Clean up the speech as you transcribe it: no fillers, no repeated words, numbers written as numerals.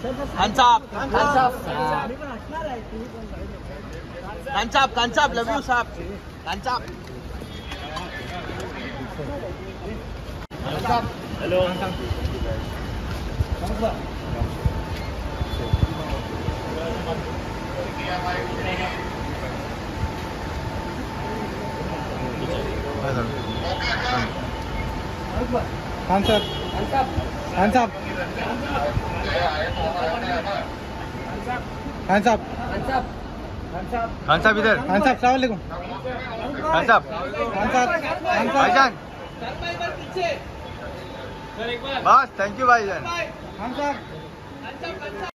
Hands up, love you, sir. Hands up. Hello. Hands up. Hands up. Hands up. Hands up इधर. Hands up. Assalamu alaikum. Hands up. Hands up. Hands up. भाईजान. बस, thank you भाईजान. Hands up.